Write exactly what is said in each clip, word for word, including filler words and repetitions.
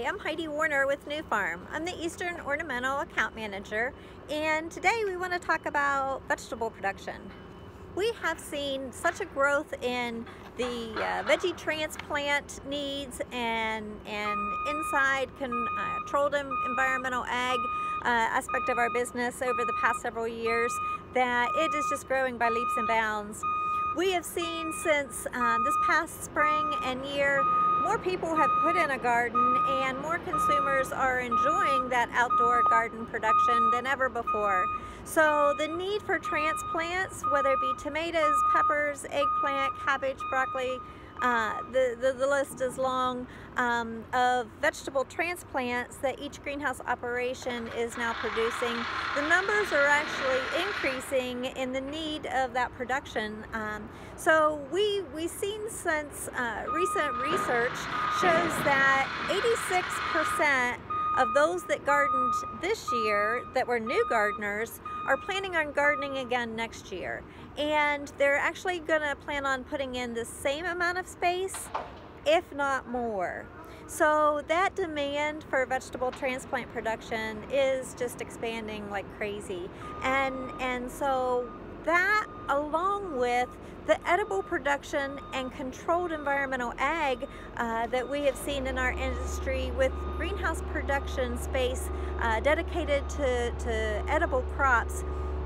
I'm Heidi Warner with Nufarm. I'm the Eastern Ornamental Account Manager, and today we want to talk about vegetable production. We have seen such a growth in the uh, veggie transplant needs and, and inside con, uh, controlled environmental ag uh, aspect of our business over the past several years that it is just growing by leaps and bounds. We have seen since uh, this past spring and year, more people have put in a garden and more consumers are enjoying that outdoor garden production than ever before. So the need for transplants, whether it be tomatoes, peppers, eggplant, cabbage, broccoli, uh, the, the, the list is long um, of vegetable transplants that each greenhouse operation is now producing. The numbers are actually increasing in the need of that production. Um, so we, we've seen since uh, recent research shows that eighty-six percent of those that gardened this year that were new gardeners are planning on gardening again next year. And they're actually gonna plan on putting in the same amount of space, if not more. So that demand for vegetable transplant production is just expanding like crazy. And, and so that, along with the edible production and controlled environmental ag uh, that we have seen in our industry with greenhouse production space uh, dedicated to, to edible crops,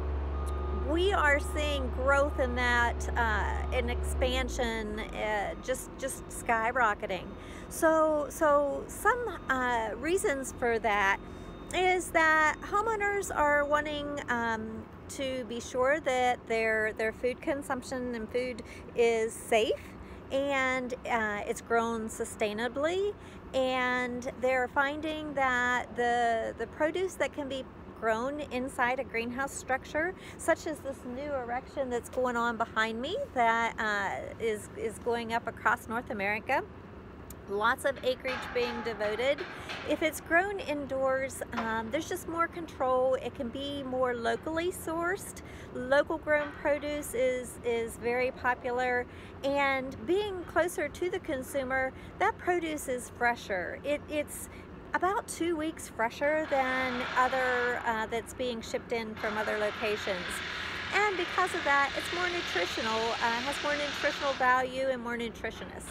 we are seeing growth in that, uh, in expansion, uh, just just skyrocketing. So, so some uh, reasons for that is that homeowners are wanting um, to be sure that their their food consumption and food is safe and uh, it's grown sustainably, and they're finding that the the produce that can be grown inside a greenhouse structure, such as this new erection that's going on behind me that uh, is, is going up across North America. Lots of acreage being devoted. If it's grown indoors, um, there's just more control. It can be more locally sourced. Local grown produce is, is very popular, and being closer to the consumer, that produce is fresher. It, it's about two weeks fresher than other uh, that's being shipped in from other locations. And because of that, it's more nutritional, uh, has more nutritional value and more nutritious.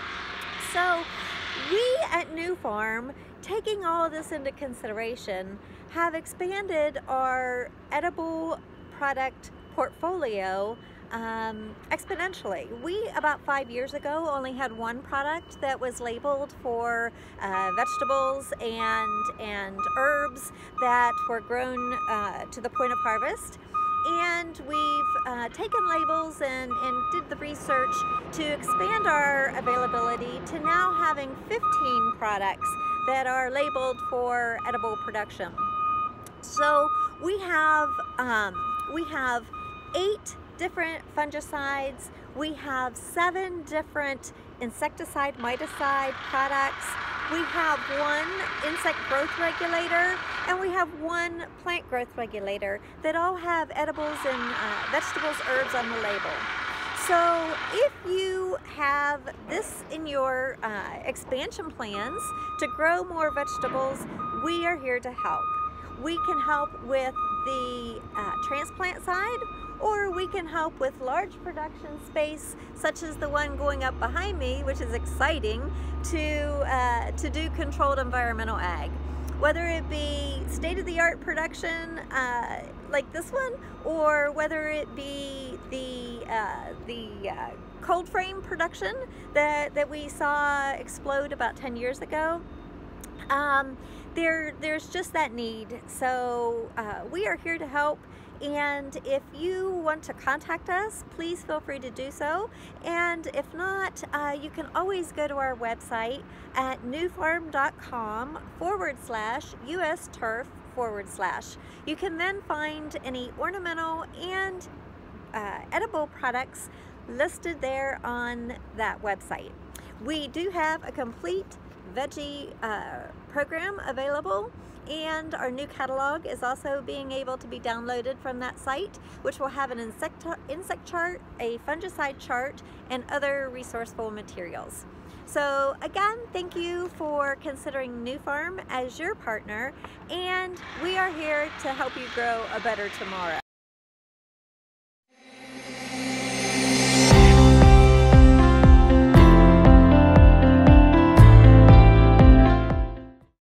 So we at Nufarm, taking all of this into consideration, have expanded our edible product portfolio um, exponentially. We, about five years ago, only had one product that was labeled for uh, vegetables and, and herbs that were grown uh, to the point of harvest. And we've uh, taken labels and, and did the research to expand our availability to now having fifteen products that are labeled for edible production. So we have, um, we have eight different fungicides, we have seven different insecticide, miticide products, we have one insect growth regulator, and we have one plant growth regulator that all have edibles and uh, vegetables, herbs on the label. So if you have this in your uh, expansion plans to grow more vegetables, we are here to help. We can help with the uh, transplant side, or we can help with large production space, such as the one going up behind me, which is exciting, to, uh, to do controlled environmental ag. Whether it be state-of-the-art production uh, like this one, or whether it be the, uh, the uh, cold frame production that, that we saw explode about ten years ago. Um, there, there's just that need. So uh, we are here to help. And if you want to contact us, please feel free to do so. And if not, uh, you can always go to our website at nufarm.com forward slash US turf forward slash. You can then find any ornamental and uh, edible products listed there on that website. We do have a complete veggie uh, program available And our new catalog is also being able to be downloaded from that site, which will have an insect, insect chart, a fungicide chart, and other resourceful materials. So again, thank you for considering Nufarm as your partner, and we are here to help you grow a better tomorrow.